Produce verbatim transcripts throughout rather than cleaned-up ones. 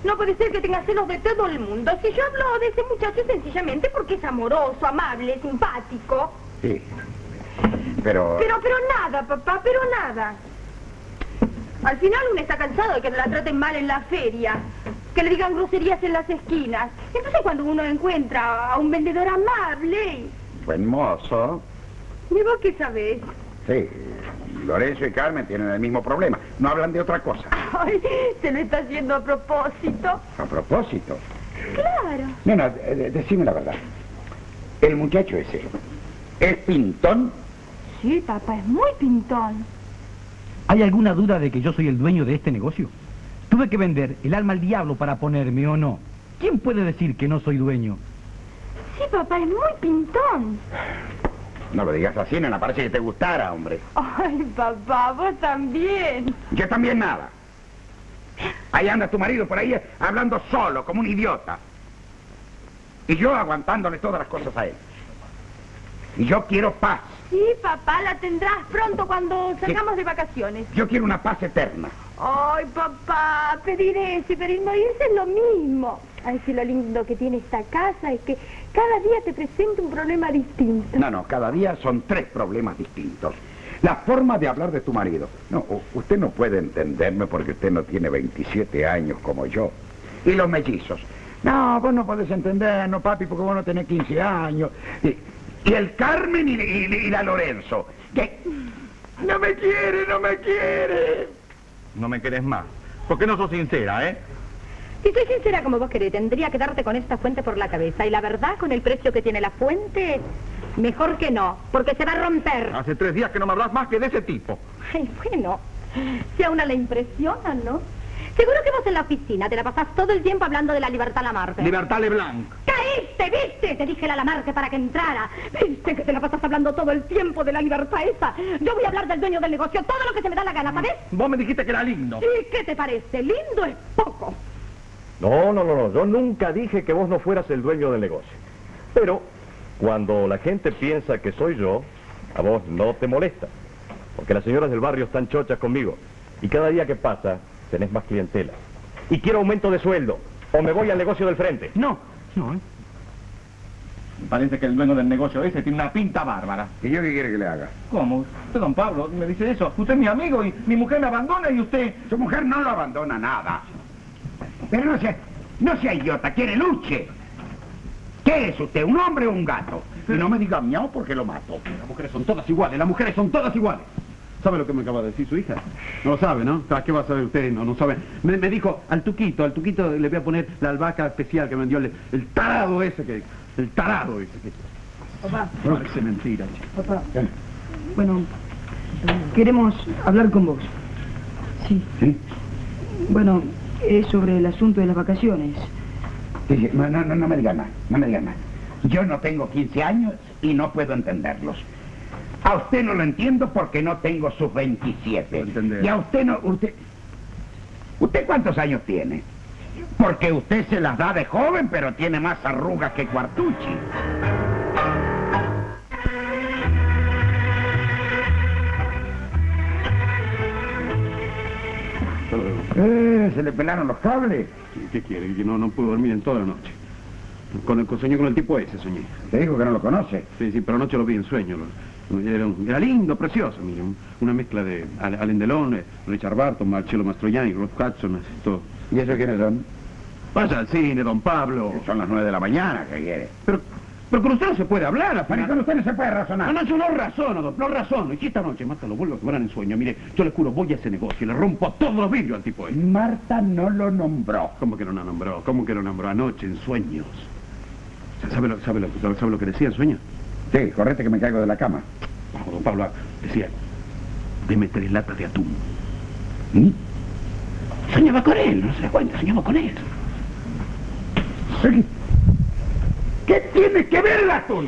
No puede ser que tenga celos de todo el mundo. Si yo hablo de ese muchacho es sencillamente porque es amoroso, amable, simpático. Sí, pero... Pero, pero nada, papá, pero nada. Al final uno está cansado de que la traten mal en la feria, que le digan groserías en las esquinas. Entonces cuando uno encuentra a un vendedor amable... Buen mozo. ¿Y vos qué sabés? Sí, Lorenzo y Carmen tienen el mismo problema. No hablan de otra cosa. Ay, se lo está haciendo a propósito. ¿A propósito? Claro. No, no, de- decime la verdad. El muchacho ese, ¿es pintón? Sí, papá, es muy pintón. ¿Hay alguna duda de que yo soy el dueño de este negocio? Tuve que vender el alma al diablo para ponerme, ¿o no? ¿Quién puede decir que no soy dueño? Sí, papá, es muy pintón. No lo digas así, nena, parece que te gustara, hombre. Ay, papá, vos también. Yo también nada. Ahí anda tu marido por ahí hablando solo, como un idiota. Y yo aguantándole todas las cosas a él. Y yo quiero paz. Sí, papá, la tendrás pronto cuando salgamos Sí. de vacaciones. Yo quiero una paz eterna. Ay, papá, pedir eso y pedir morirse es lo mismo. Ay, si lo lindo que tiene esta casa es que cada día te presenta un problema distinto. No, no, cada día son tres problemas distintos. La forma de hablar de tu marido. No, u- usted no puede entenderme porque usted no tiene veintisiete años como yo. Y los mellizos. No, vos no podés entendernos, papi, porque vos no tenés quince años. Y, y el Carmen y, y- y la Lorenzo. Que no me quiere, no me quiere. No me querés más. ¿Por qué no sos sincera, eh? Si soy sincera como vos querés, tendría que darte con esta fuente por la cabeza. Y la verdad, con el precio que tiene la fuente, mejor que no, porque se va a romper. Hace tres días que no me hablas más que de ese tipo. Ay, bueno, si a una le impresiona, ¿no? Seguro que vos en la oficina te la pasás todo el tiempo hablando de la libertad Lamarque. Libertad Leblanc. ¡Caíste, viste! Te dije la Lamarque para que entrara. ¿Viste que te la pasás hablando todo el tiempo de la libertad esa? Yo voy a hablar del dueño del negocio, todo lo que se me da la gana, ¿sabes? Vos me dijiste que era lindo. Sí, ¿qué te parece? Lindo es poco. No, no, no, no. Yo nunca dije que vos no fueras el dueño del negocio. Pero cuando la gente piensa que soy yo, a vos no te molesta. Porque las señoras del barrio están chochas conmigo. Y cada día que pasa, tenés más clientela. Y quiero aumento de sueldo. O me voy al negocio del frente. No, no, ¿eh? Parece que el dueño del negocio ese tiene una pinta bárbara. ¿Y yo qué quiere que le haga? ¿Cómo? Usted, don Pablo, me dice eso. Usted es mi amigo y mi mujer me abandona y usted... Su mujer no lo abandona nada. Pero no sea, no sea idiota, quiere luche. ¿Qué es usted, un hombre o un gato? Y no me diga miau porque lo mato. Las mujeres son todas iguales, las mujeres son todas iguales. ¿Sabe lo que me acaba de decir su hija? No lo sabe, ¿no? ¿Qué va a saber usted? No, no sabe. Me, me dijo, al Tuquito, al Tuquito le voy a poner la albahaca especial que me dio el, el tarado ese que... El tarado ese que... Papá, No, parece mentira, chico. papá. Bueno, queremos hablar con vos. Sí. ¿Sí? Bueno, es sobre el asunto de las vacaciones. Sí, sí, no, no, no, no me diga nada, no me diga nada. Yo no tengo quince años y no puedo entenderlos. A usted no lo entiendo porque no tengo sus veintisiete. No entender. Y a usted no... Usted, ¿Usted cuántos años tiene? Porque usted se las da de joven, pero tiene más arrugas que Cuartucci. Eh, ¿se le pelaron los cables? ¿Qué quiere? Que no, no pudo dormir en toda la noche. Con el, con- soñé con el tipo ese, soñé. Te dijo que no lo conoce. Sí, sí, pero anoche lo vi en sueño. Lo- Era, un- era lindo, precioso, mire. un- Una mezcla de Al- Alain Delon, eh, Richard Barton, Marcello Mastroianni, Rolf Hudson, así todo. ¿Y eso quiénes son? Vaya al cine, don Pablo. Son las nueve de la mañana, ¿qué quiere? Pero, pero con usted no se puede hablar, Pero apenas. con usted no se puede No, razonar. no, yo no razono, don, no razono. Y si esta noche mata lo vuelvo a quebrar en sueño, mire, yo le juro, voy a ese negocio y le rompo todos los vidrios al tipo ese. Marta no lo nombró. ¿Cómo que no lo nombró? ¿Cómo que lo nombró anoche en sueños? ¿Sabe lo, sabe lo, sabe lo que decía en sueños? Sí, correte que me caigo de la cama. Bajo, don Pablo decía, deme tres latas de atún. ¿Mm? Soñaba con él, no se da cuenta, soñaba con él. ¿Qué, qué tiene que ver el atún?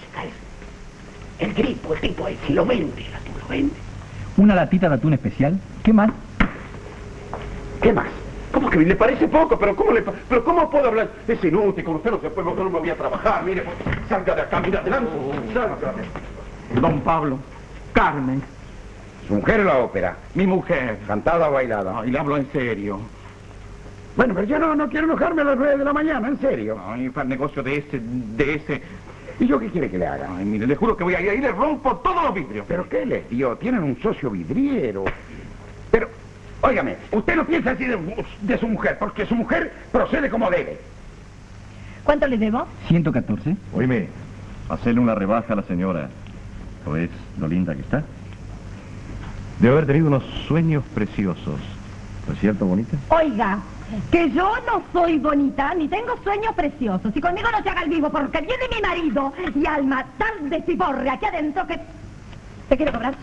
El tipo, el tipo ese, lo vende, el atún lo vende. ¿Una latita de atún especial? ¿Qué más? ¿Qué más? ¿Cómo que le parece poco? ¿Pero cómo le pa- pero cómo puedo hablar? Es inútil, con usted no se puede, yo no me voy a trabajar, mire, pues, salga de acá, mira, adelante, salga. Don Pablo, Carmen, ¿Su mujer o la ópera? mi mujer. ¿Cantada o bailada? Ay, le hablo en serio. Bueno, pero yo no, no quiero enojarme a las nueve de la mañana, en serio. Ay, para el negocio de ese, de ese... ¿Y yo qué quiere que le haga? Ay, mire, le juro que voy a ir ahí y le rompo todos los vidrios. ¿Pero qué les dio? Tienen un socio vidriero. Pero, óigame, usted no piensa así de, de su mujer, porque su mujer procede como debe. ¿Cuánto le debo? ciento catorce. Oíme, hacerle una rebaja a la señora. ¿No es lo linda que está? Debe haber tenido unos sueños preciosos. ¿No es cierto, bonita? Oiga, que yo no soy bonita, ni tengo sueños preciosos. Y conmigo no se haga el vivo, porque viene mi marido y al matar de ciborre aquí adentro que... ¿Te quiere cobrar?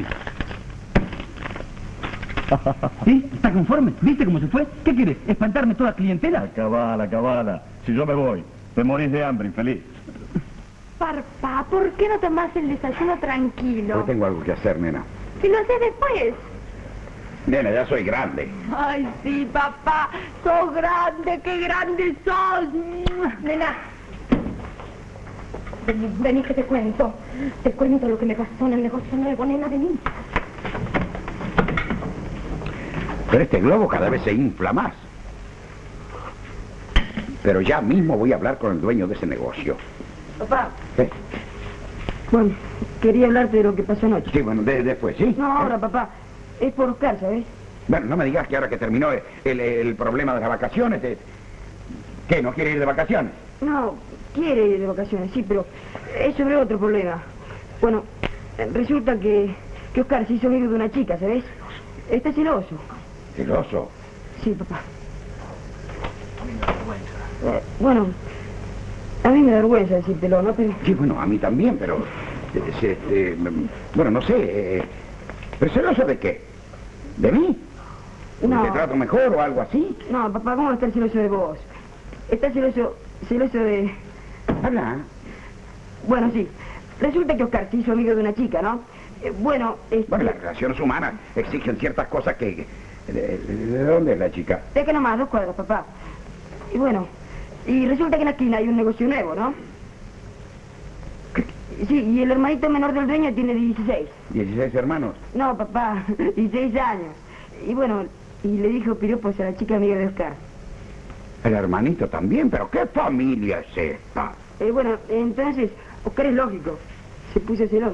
¿Sí? ¿Está conforme? ¿Viste cómo se fue? ¿Qué quiere? ¿Espantarme toda clientela? Acabala, acabala. Si yo me voy, te morís de hambre, infeliz. Papá, ¿por qué no tomás el desayuno tranquilo? Yo tengo algo que hacer, nena. Si lo haces después. Nena, ya soy grande. Ay, sí, papá, sos grande, qué grande sos. Nena, vení, vení que te cuento. Te cuento lo que me pasó en el negocio nuevo, nena, vení. Pero este globo cada vez se infla más. Pero ya mismo voy a hablar con el dueño de ese negocio. Papá, ¿Qué? bueno, quería hablarte de lo que pasó anoche. Sí, bueno, de- después, ¿sí? No, ahora, papá. Es por Oscar, ¿sabes? Bueno, no me digas que ahora que terminó el, el- el problema de las vacaciones, te- ¿qué? ¿No quiere ir de vacaciones? No, quiere ir de vacaciones, sí, pero es sobre otro problema. Bueno, eh, resulta que, que Oscar se hizo amigo de una chica, ¿sabes? Está celoso. Celoso. Sí, papá. Eh, bueno, a mí me da vergüenza decírtelo, ¿no? Pero... Sí, bueno, a mí también, pero... eh, se- este, mm, bueno, no sé. eh, ¿Pero celoso de qué? ¿De mí? ¿Porque No. te trato mejor o algo así? No, papá, ¿cómo va a estar celoso de vos? Está celoso, celoso de... Habla. Bueno, sí. Resulta que Oscar se hizo amigo de una chica, ¿no? Eh, bueno, este... Bueno, las relaciones humanas exigen ciertas cosas que... ¿De, de- de dónde es la chica? De que nomás, dos cuadras, papá. Y bueno, y resulta que en la esquina hay un negocio nuevo, ¿no? Sí, y el hermanito menor del dueño tiene dieciséis. ¿dieciséis hermanos? No, papá, dieciséis años. Y bueno, y le dijo piropos a la chica amiga de Oscar. El hermanito también, pero ¿qué familia es esta? Eh, bueno, entonces, Oscar es lógico. Se puso celoso.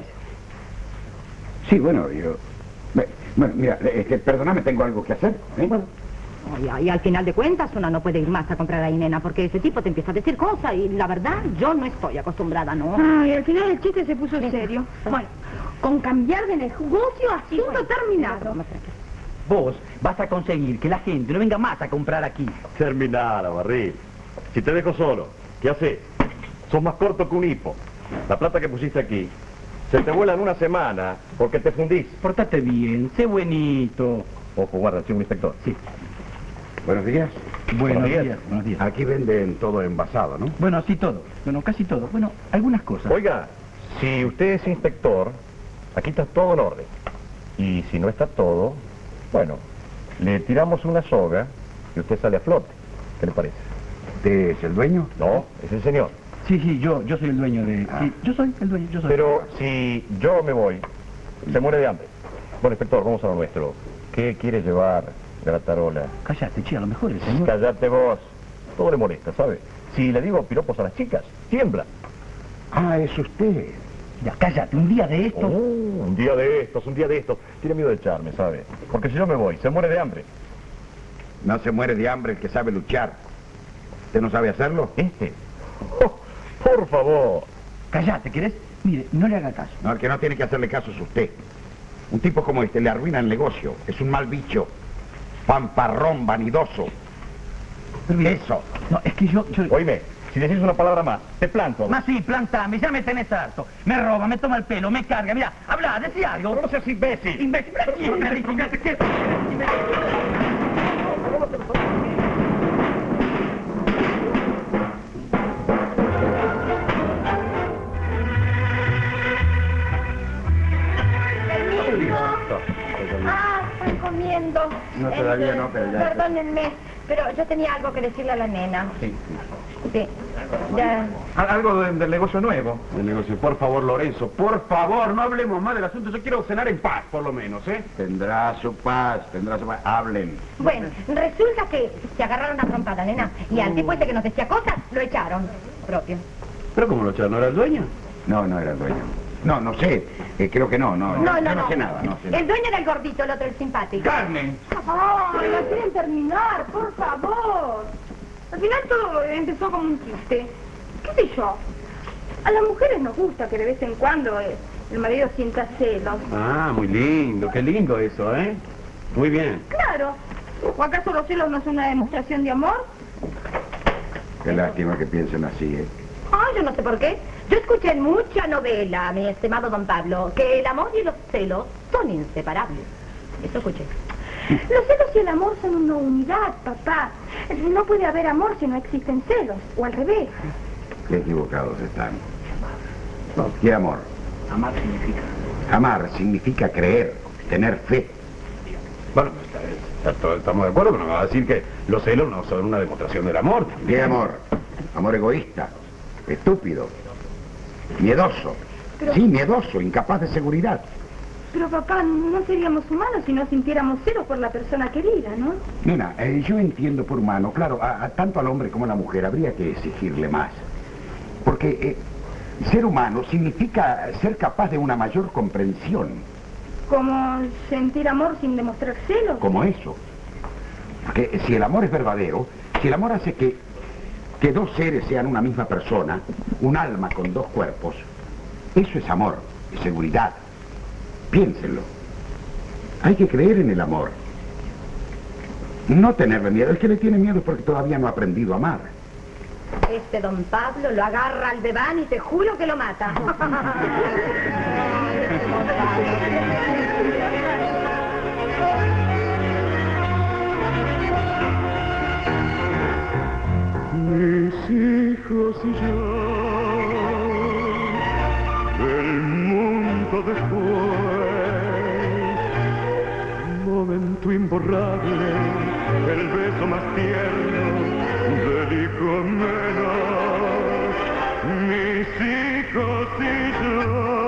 Sí, bueno, yo... Ve- Bueno, mira, este, perdóname, tengo algo que hacer. ¿eh? Bueno, Oye, y al final de cuentas uno no puede ir más a comprar ahí, nena, porque ese tipo te empieza a decir cosas y la verdad yo no estoy acostumbrada, ¿no? ay, al final el chiste se puso serio. Bueno, con cambiar de negocio, asunto terminado. Vos vas a conseguir que la gente no venga más a comprar aquí. Terminala, barril. Si te dejo solo, ¿qué haces? Sos más corto que un hipo. La plata que pusiste aquí se te vuela en una semana porque te fundís. Portate bien, sé buenito. Ojo, guarda, soy un inspector. Sí. Buenos días. Buenos días. días. Buenos días. Aquí venden todo envasado, ¿no? Bueno, sí todo. Bueno, casi todo. Bueno, algunas cosas. Oiga, si usted es inspector, aquí está todo en orden. Y si no está todo, bueno, le tiramos una soga y usted sale a flote. ¿Qué le parece? ¿Usted es el dueño? No, es el señor. Sí, sí, yo, yo soy el dueño de... Sí, yo soy el dueño, yo soy. Pero si yo me voy, se muere de hambre. Bueno, inspector, vamos a lo nuestro. ¿Qué quiere llevar de la tarola? Cállate, che, a lo mejor el señor... Cállate vos. Todo le molesta, ¿sabe? Si le digo piropos a las chicas, tiembla. Ah, es usted. Ya, cállate, un día de esto... Oh, un día de estos, un día de estos. Tiene miedo de echarme, ¿sabe? Porque si yo me voy, se muere de hambre. No se muere de hambre el que sabe luchar. ¿Usted no sabe hacerlo? ¿Este? Oh, por favor. Cállate, ¿querés? Mire, no le haga caso. No, el que no tiene que hacerle caso es usted. Un tipo como este le arruina el negocio. Es un mal bicho. Pamparrón, vanidoso. Pero mire, Eso. No, es que yo... yo... Oíme, si decís una palabra más, te planto. Más sí, plantame, ya me tenés harto. Me roba, me toma el pelo, me carga. Mira, habla, decí algo. Pero no seas imbécil. Imbécil, ¿quién me dijo que qué? Ah, estoy comiendo. No, todavía no, pero ya- Perdónenme, pero yo tenía algo que decirle a la nena. Sí. Sí. Ya. Al- Algo de- del negocio nuevo. El negocio, por favor, Lorenzo, por favor, no hablemos más del asunto. Yo quiero cenar en paz, por lo menos, ¿eh? Tendrá su paz, tendrá su paz. Hablen. Bueno, resulta que se agarraron a trompada, nena. Y al tipo este que nos decía cosas, lo echaron. Propio. ¿Pero cómo lo echaron? ¿No era el dueño? No, no era el dueño. No, no sé. Eh, creo que no, no. No, no, yo no. no sé nada, no sé nada. El dueño era el gordito, el otro el simpático. Carmen. ¡Ay, la quieren terminar, por favor! Al final todo empezó como un chiste. ¿Qué sé yo? A las mujeres nos gusta que de vez en cuando eh, el marido sienta celos. Ah, muy lindo, qué lindo eso, ¿eh? Muy bien. Claro. ¿O acaso los celos no son una demostración de amor? Qué lástima que piensen así, ¿eh? Ah, yo no sé por qué. Yo escuché en mucha novela, mi estimado don Pablo, que el amor y los celos son inseparables. Eso escuché. Los celos y el amor son una unidad, papá. No puede haber amor si no existen celos, o al revés. Qué equivocados están. ¿Qué amor? Amar significa. Amar significa creer, tener fe. Bueno, está- está- estamos de acuerdo, pero no va a decir que los celos no son una demostración del amor. ¿Qué amor? Amor egoísta, estúpido, miedoso. Pero- Sí, miedoso, incapaz de seguridad. Pero papá, no seríamos humanos si no sintiéramos celos por la persona querida, ¿no? Nena, eh, yo entiendo por humano, claro, a, a tanto al hombre como a la mujer habría que exigirle más. Porque eh, ser humano significa ser capaz de una mayor comprensión, Como sentir amor sin demostrar celos. como eso. Porque si el amor es verdadero, si el amor hace que, que dos seres sean una misma persona, un alma con dos cuerpos, eso es amor, es seguridad. Piénsenlo. Hay que creer en el amor. No tenerle miedo. El que le tiene miedo es porque todavía no ha aprendido a amar. Este don Pablo lo agarra al bebán y te juro que lo mata. Mis hijos y yo, del mundo después, momento imborrable, el beso más tierno del hijo menor. Mis hijos y yo,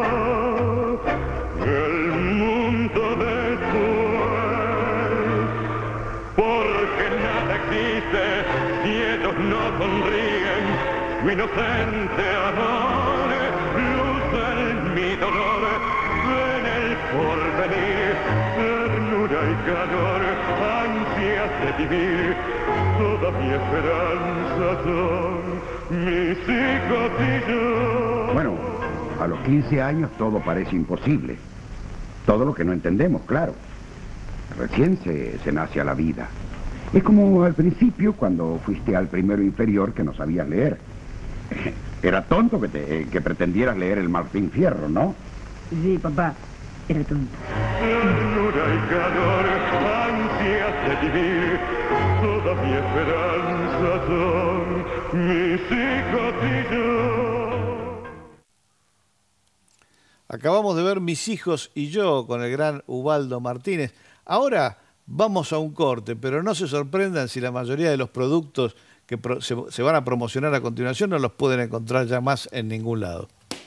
el mundo después, porque nada existe si ellos no sonríen, su inocente amor luce en mi dolor, en el porvenir, ternura y calor, ansias de vivir, toda mi esperanza son mis hijos y yo. Bueno, a los quince años todo parece imposible. Todo lo que no entendemos, claro. Recién se, se nace a la vida. Es como al principio, cuando fuiste al primero inferior que no sabías leer. Era tonto que, te, que pretendieras leer el Martín Fierro, ¿no? Sí, papá, era tonto. Ternura y calor, ansias de vivir, toda mi esperanza son mis hijos y yo. Acabamos de ver Mis hijos y yo con el gran Ubaldo Martínez. Ahora vamos a un corte, pero no se sorprendan si la mayoría de los productos que pro se, se van a promocionar a continuación no los pueden encontrar ya más en ningún lado.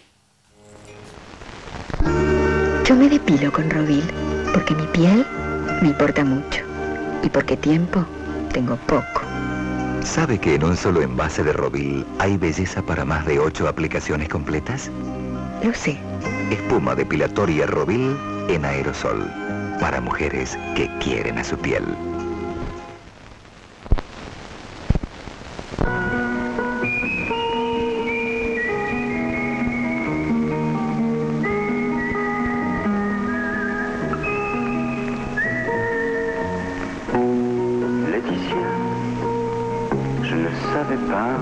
Yo me depilo con Rovil porque mi piel me importa mucho y porque tiempo tengo poco. ¿Sabe que en un solo envase de Rovil hay belleza para más de ocho aplicaciones completas? Lo sé. Espuma depilatoria Rovil en aerosol. Para mujeres que quieren a su piel. Laetitia, je ne savais pas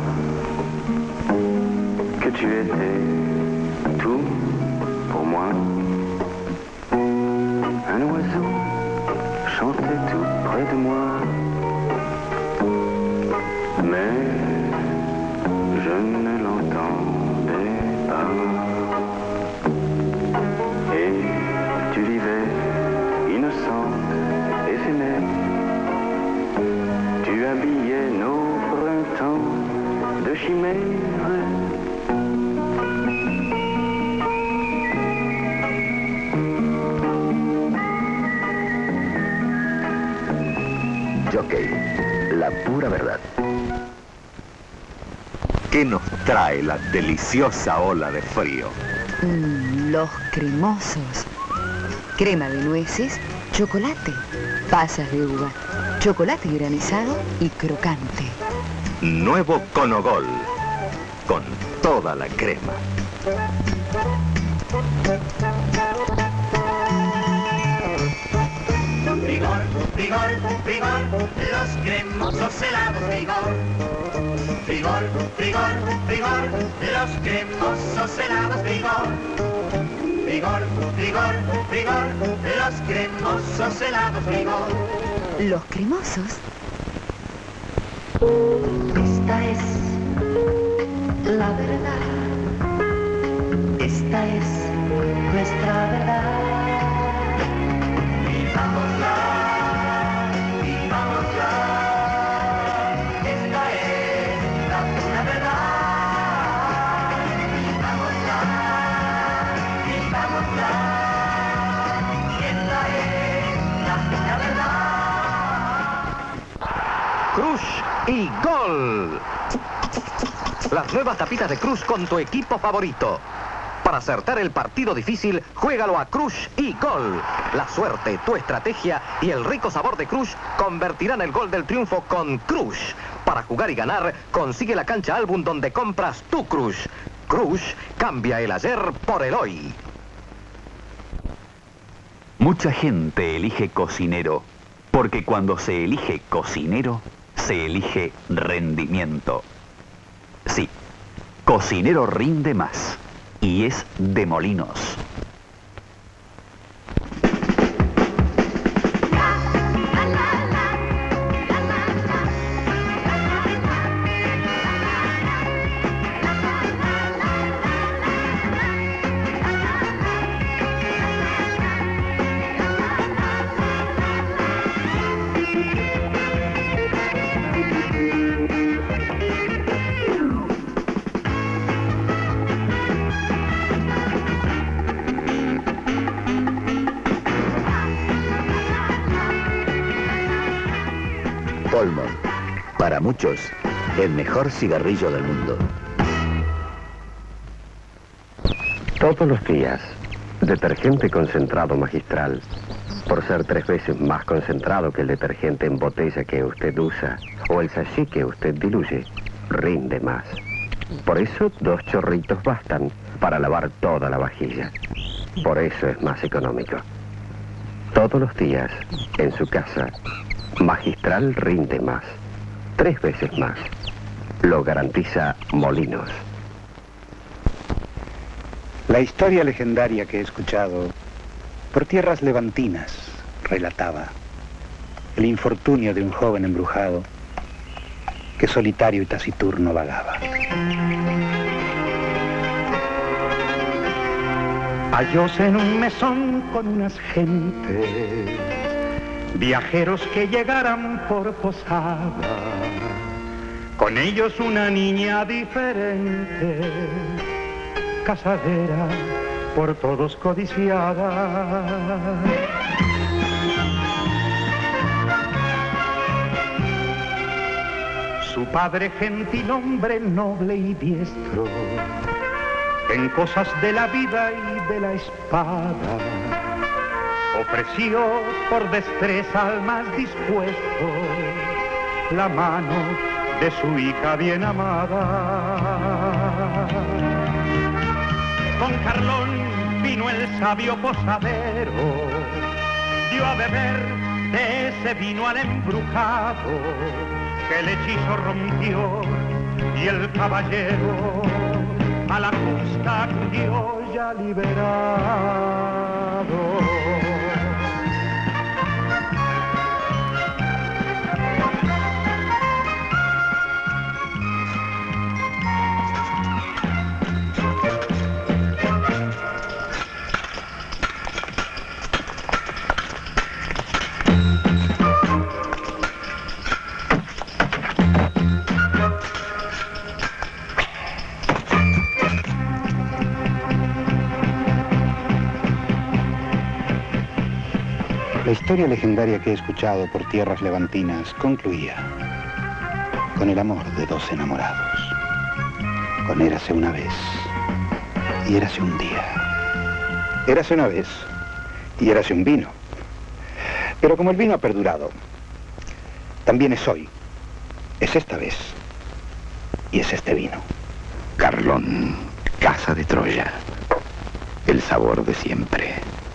que tu étais tout pour moi. Un oiseau chantait tout près de moi, mais je ne l'entendais pas. Et tu vivais innocente, éphémère, tu habitais chimère. Jockey, la pura verdad. ¿Qué nos trae la deliciosa ola de frío? Mm, los cremosos. Crema de nueces, chocolate, pasas de uva, chocolate granizado y crocante. Nuevo Conogol, con toda la crema. Vigor, vigor, vigor, los cremosos helados, vigor. Vigor, vigor, vigor, los cremosos helados, vigor. Vigor, vigor, vigor, los cremosos helados, vigor. ¿Los cremosos? Esta es la verdad. Esta es nuestra verdad. Vivámosla, vivámosla. Esta es la pura verdad. Vivámosla, vivámosla. Esta es la pura verdad. Crush y gol. Las nuevas tapitas de Crush con tu equipo favorito. Para acertar el partido difícil, juégalo a Crush y gol. La suerte, tu estrategia y el rico sabor de Crush convertirán el gol del triunfo con Crush. Para jugar y ganar, consigue la cancha álbum donde compras tu Crush. Crush cambia el ayer por el hoy. Mucha gente elige cocinero, porque cuando se elige cocinero, se elige rendimiento. Sí, cocinero rinde más. Y es de Molinos. Polmon, para muchos, el mejor cigarrillo del mundo. Todos los días, detergente concentrado magistral, por ser tres veces más concentrado que el detergente en botella que usted usa o el sachet que usted diluye, rinde más. Por eso, dos chorritos bastan para lavar toda la vajilla. Por eso es más económico. Todos los días, en su casa, Magistral rinde más, tres veces más. Lo garantiza Molinos. La historia legendaria que he escuchado por tierras levantinas relataba el infortunio de un joven embrujado que solitario y taciturno vagaba. Hallóse en un mesón con unas gentes, viajeros que llegaran por posada, con ellos una niña diferente, casadera, por todos codiciada. Su padre, gentil hombre, noble y diestro, en cosas de la vida y de la espada, ofreció por destreza al más dispuesto la mano de su hija bien amada. Con Carlón vino el sabio posadero, dio a beber de ese vino al embrujado, que el hechizo rompió y el caballero a la justa acudió ya liberado. La historia legendaria que he escuchado por tierras levantinas concluía con el amor de dos enamorados, con érase una vez y érase un día, érase una vez y érase un vino. Pero como el vino ha perdurado, también es hoy, es esta vez y es este vino. Carlón, casa de Troya, el sabor de siempre.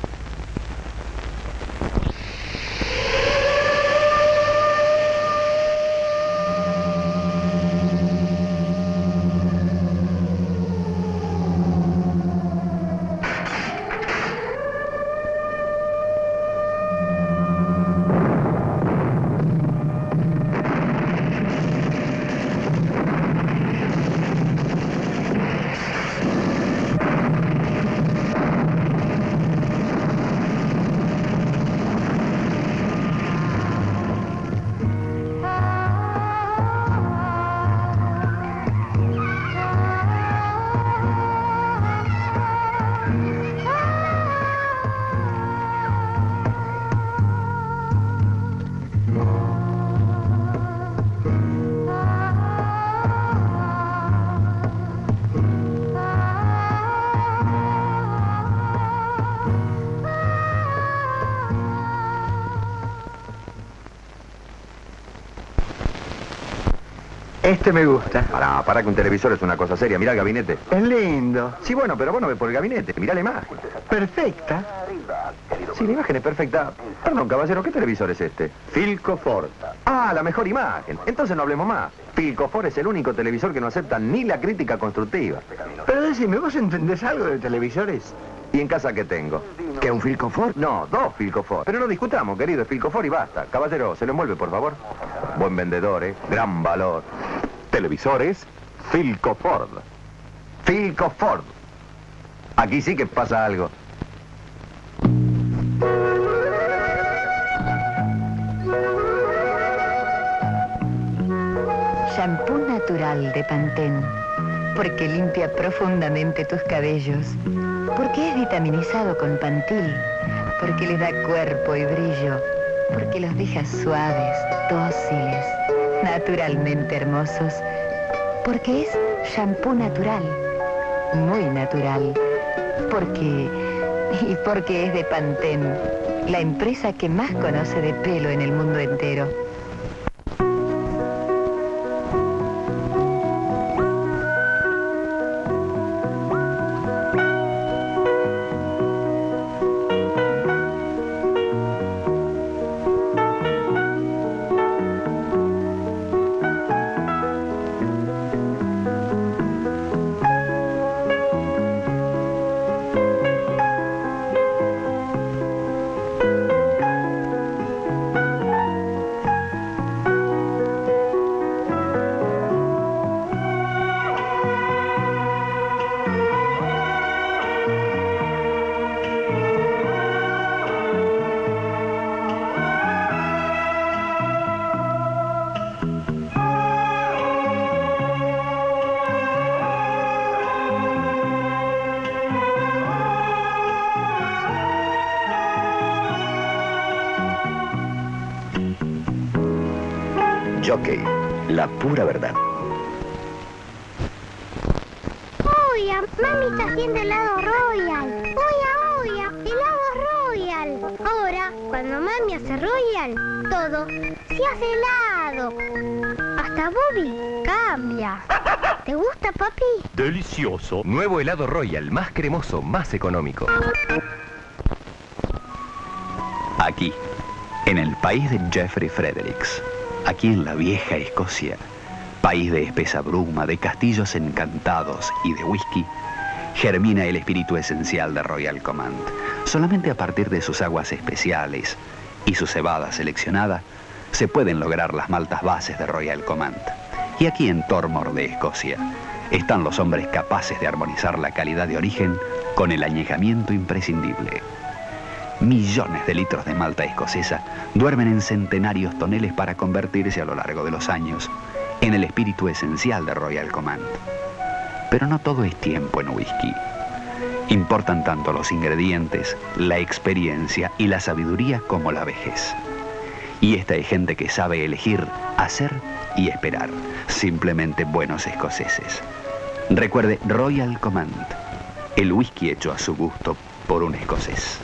Este me gusta. Pará, para que un televisor es una cosa seria. Mirá el gabinete. Es lindo. Sí, bueno, pero vos no ves por el gabinete. Mirá la imagen. Perfecta. Sí, la imagen es perfecta. Perdón, caballero, ¿qué televisor es este? Philco Ford. Ah, la mejor imagen. Entonces no hablemos más. Philco Ford es el único televisor que no acepta ni la crítica constructiva. Pero decime, ¿vos entendés algo de televisores? ¿Y en casa qué tengo? ¿Qué, un Philco Ford? No, dos Philco Ford. Pero no discutamos, querido, es Philco Ford y basta. Caballero, ¿se lo envuelve, por favor? Buen vendedor, ¿eh? Gran valor. Televisores, Philco Ford. Philco Ford. Aquí sí que pasa algo. Shampoo natural de Pantene, porque limpia profundamente tus cabellos, porque es vitaminizado con Pantil, porque les da cuerpo y brillo, porque los deja suaves, dóciles, naturalmente hermosos, porque es shampoo natural, muy natural, porque, y porque es de Pantene, la empresa que más conoce de pelo en el mundo entero. Jockey, la pura verdad. Oya, mami está haciendo helado Royal. Oya, oya, helado Royal. Ahora, cuando mami hace Royal, todo se hace helado. Hasta Bobby cambia. ¿Te gusta, papi? Delicioso. Nuevo helado Royal, más cremoso, más económico. Aquí, en el país de Jeffrey Fredericks, aquí en la vieja Escocia, país de espesa bruma, de castillos encantados y de whisky, germina el espíritu esencial de Royal Command. Solamente a partir de sus aguas especiales y su cebada seleccionada, se pueden lograr las maltas bases de Royal Command. Y aquí en Tormore de Escocia, están los hombres capaces de armonizar la calidad de origen con el añejamiento imprescindible. Millones de litros de malta escocesa duermen en centenarios toneles para convertirse a lo largo de los años en el espíritu esencial de Royal Command. Pero no todo es tiempo en whisky. Importan tanto los ingredientes, la experiencia y la sabiduría como la vejez. Y esta es gente que sabe elegir, hacer y esperar. Simplemente buenos escoceses. Recuerde Royal Command, el whisky hecho a su gusto por un escocés.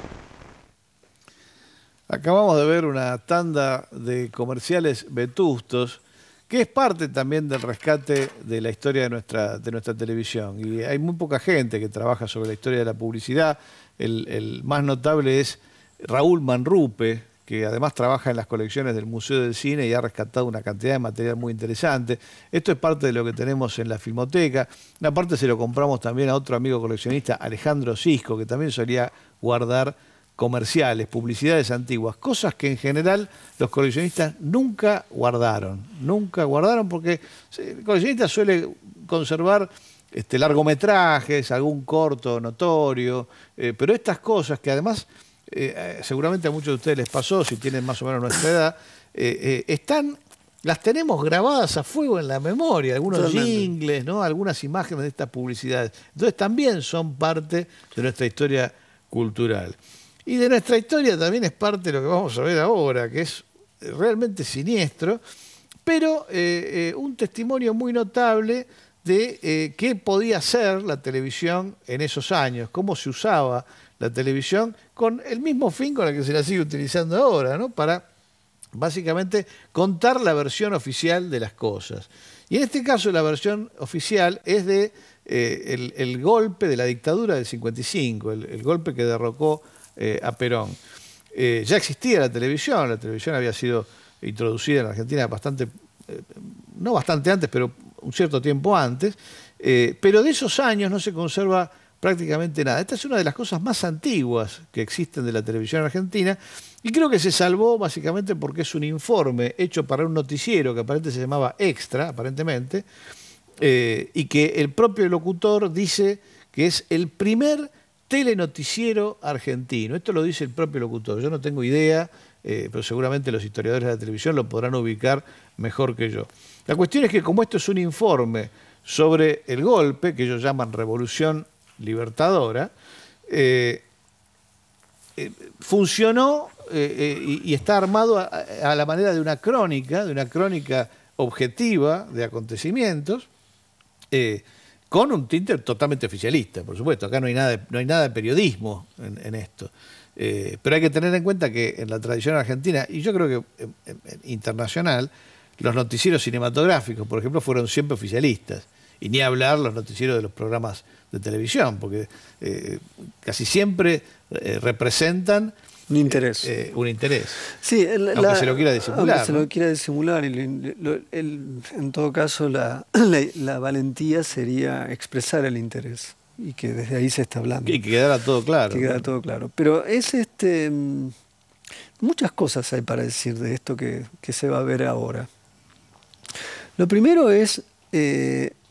Acabamos de ver una tanda de comerciales vetustos, que es parte también del rescate de la historia de nuestra, de nuestra televisión. Y hay muy poca gente que trabaja sobre la historia de la publicidad. El, el más notable es Raúl Manrupe, que además trabaja en las colecciones del Museo del Cine y ha rescatado una cantidad de material muy interesante. Esto es parte de lo que tenemos en la Filmoteca. Una parte se lo compramos también a otro amigo coleccionista, Alejandro Cisco, que también solía guardar comerciales, publicidades antiguas, cosas que en general los coleccionistas nunca guardaron, nunca guardaron porque el coleccionista suele conservar este, largometrajes, algún corto notorio, eh, pero estas cosas que además eh, seguramente a muchos de ustedes les pasó, si tienen más o menos nuestra edad, eh, eh, están, las tenemos grabadas a fuego en la memoria, algunos Totalmente. jingles, ¿no? Algunas imágenes de estas publicidades. Entonces también son parte de nuestra historia cultural. Y de nuestra historia también es parte de lo que vamos a ver ahora, que es realmente siniestro, pero eh, eh, un testimonio muy notable de eh, qué podía ser la televisión en esos años, cómo se usaba la televisión con el mismo fin con el que se la sigue utilizando ahora, ¿no? Para básicamente contar la versión oficial de las cosas. Y en este caso la versión oficial es de eh, el, el golpe de la dictadura del cincuenta y cinco, el, el golpe que derrocó Eh, a Perón. Eh, ya existía la televisión, la televisión había sido introducida en Argentina bastante, eh, no bastante antes, pero un cierto tiempo antes, eh, pero de esos años no se conserva prácticamente nada. Esta es una de las cosas más antiguas que existen de la televisión argentina y creo que se salvó básicamente porque es un informe hecho para un noticiero que aparentemente se llamaba Extra, aparentemente, eh, y que el propio locutor dice que es el primer telenoticiero argentino. Esto lo dice el propio locutor. Yo no tengo idea, eh, pero seguramente los historiadores de la televisión lo podrán ubicar mejor que yo. La cuestión es que como esto es un informe sobre el golpe, que ellos llaman Revolución Libertadora, eh, eh, funcionó eh, eh, y, y está armado a, a la manera de una crónica, de una crónica objetiva de acontecimientos, eh, con un tinte totalmente oficialista, por supuesto. Acá no hay nada de, no hay nada de periodismo en, en esto. Eh, pero hay que tener en cuenta que en la tradición argentina, y yo creo que en, en, en internacional, los noticieros cinematográficos, por ejemplo, fueron siempre oficialistas. Y ni hablar los noticieros de los programas de televisión, porque eh, casi siempre eh, representan un interés. Eh, un interés. Sí, el, aunque la, se lo quiera disimular. Aunque se ¿no? lo quiera disimular. Y le, lo, el, en todo caso, la, la, la valentía sería expresar el interés. Y que desde ahí se está hablando. Y que quedara todo claro. Que quedara ¿no? todo claro. Pero es este. Muchas cosas hay para decir de esto que, que se va a ver ahora. Lo primero es eh,